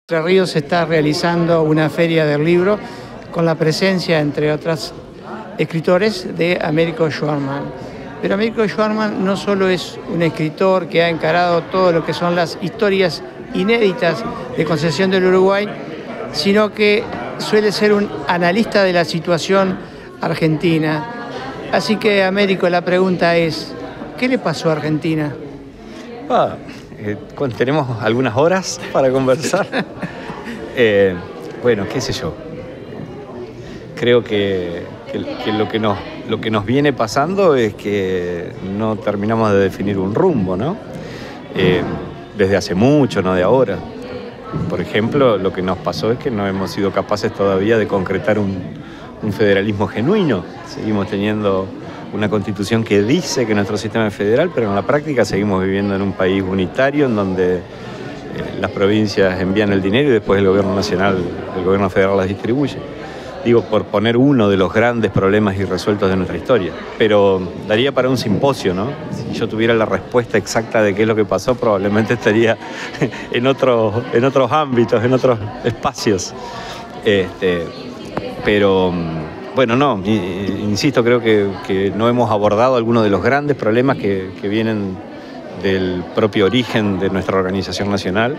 Entre Ríos se está realizando una feria del libro con la presencia, entre otros escritores, de Américo Schwartzman. Pero Américo Schwartzman no solo es un escritor que ha encarado todo lo que son las historias inéditas de Concepción del Uruguay, sino que suele ser un analista de la situación argentina. Así que, Américo, la pregunta es, ¿qué le pasó a Argentina? Tenemos algunas horas para conversar. Bueno, qué sé yo. Creo que lo que nos viene pasando es que no terminamos de definir un rumbo, ¿no? Desde hace mucho, no de ahora. Por ejemplo, lo que nos pasó es que no hemos sido capaces todavía de concretar un federalismo genuino. Seguimos teniendo una constitución que dice que nuestro sistema es federal, pero en la práctica seguimos viviendo en un país unitario en donde las provincias envían el dinero y después el gobierno nacional, el gobierno federal las distribuye. Digo, por poner uno de los grandes problemas irresueltos de nuestra historia. Pero daría para un simposio, ¿no? Si yo tuviera la respuesta exacta de qué es lo que pasó, probablemente estaría en otros ámbitos, en otros espacios. Pero bueno, no, insisto, creo que no hemos abordado algunos de los grandes problemas que vienen del propio origen de nuestra organización nacional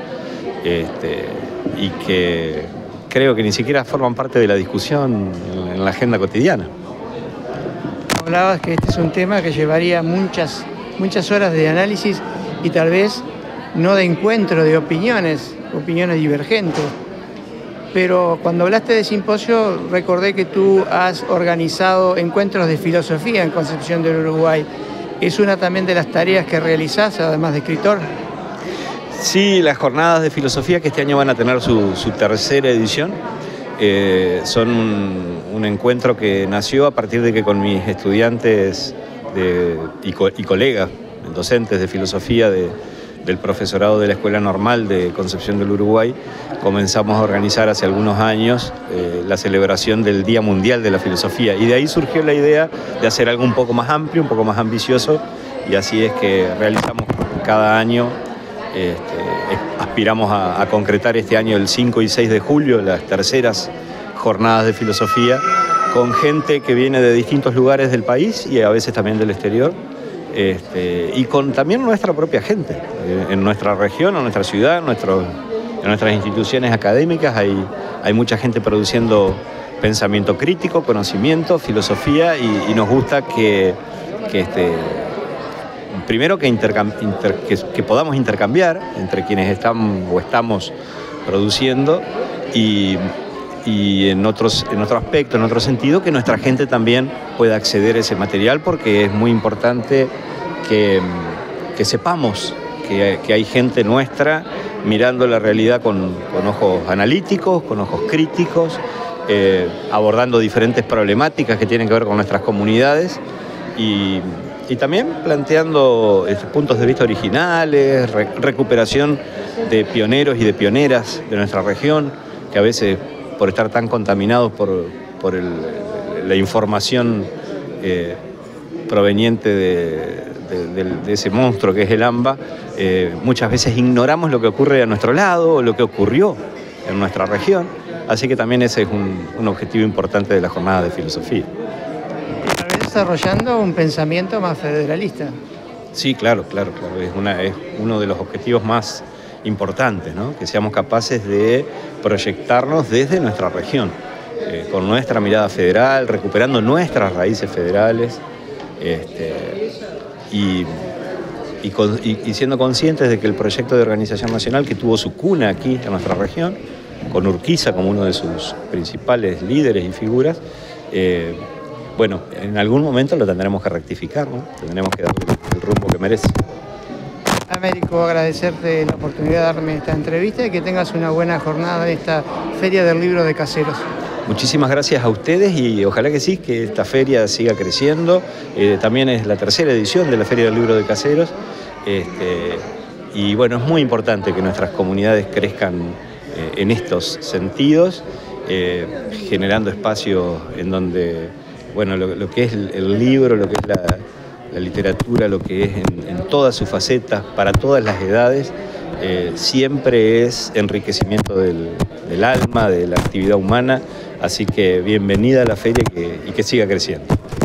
y que creo que ni siquiera forman parte de la discusión en la agenda cotidiana. Hablabas que este es un tema que llevaría muchas horas de análisis y tal vez no de encuentro de opiniones divergentes. Pero cuando hablaste de simposio, recordé que tú has organizado encuentros de filosofía en Concepción del Uruguay. ¿Es una también de las tareas que realizás, además de escritor? Sí, las jornadas de filosofía, que este año van a tener su tercera edición, son un encuentro que nació a partir de que con mis estudiantes y colegas, docentes de filosofía del profesorado de la Escuela Normal de Concepción del Uruguay, comenzamos a organizar hace algunos años la celebración del Día Mundial de la Filosofía. Y de ahí surgió la idea de hacer algo un poco más amplio, un poco más ambicioso, y así es que realizamos cada año, aspiramos a concretar este año el 5 y 6 de julio las terceras jornadas de filosofía con gente que viene de distintos lugares del país y a veces también del exterior. Y con también nuestra propia gente, en nuestra región, en nuestra ciudad, en nuestras instituciones académicas hay mucha gente produciendo pensamiento crítico, conocimiento, filosofía y nos gusta primero que podamos intercambiar entre quienes estamos produciendo y en otro aspecto, en otro sentido, que nuestra gente también pueda acceder a ese material, porque es muy importante que sepamos que hay gente nuestra mirando la realidad con ojos analíticos, con ojos críticos, abordando diferentes problemáticas que tienen que ver con nuestras comunidades y también planteando puntos de vista originales, recuperación de pioneros y de pioneras de nuestra región, que a veces, por estar tan contaminados por la información proveniente de ese monstruo que es el AMBA, muchas veces ignoramos lo que ocurre a nuestro lado o lo que ocurrió en nuestra región. Así que también ese es un objetivo importante de la jornada de filosofía. Tal vez desarrollando un pensamiento más federalista. Sí, claro. Es uno de los objetivos más importantes, ¿no? Que seamos capaces de proyectarnos desde nuestra región, con nuestra mirada federal, recuperando nuestras raíces federales y siendo conscientes de que el proyecto de organización nacional, que tuvo su cuna aquí en nuestra región, con Urquiza como uno de sus principales líderes y figuras, bueno, en algún momento lo tendremos que rectificar, ¿no? Tendremos que darle el rumbo que merece. Américo, agradecerte la oportunidad de darme esta entrevista y que tengas una buena jornada en esta Feria del Libro de Caseros. Muchísimas gracias a ustedes y ojalá que sí, que esta feria siga creciendo. También es la tercera edición de la Feria del Libro de Caseros. Y bueno, es muy importante que nuestras comunidades crezcan en estos sentidos, generando espacios en donde, bueno, lo que es el libro, lo que es la literatura, lo que es en todas sus facetas, para todas las edades, siempre es enriquecimiento del alma, de la actividad humana, así que bienvenida a la feria y que siga creciendo.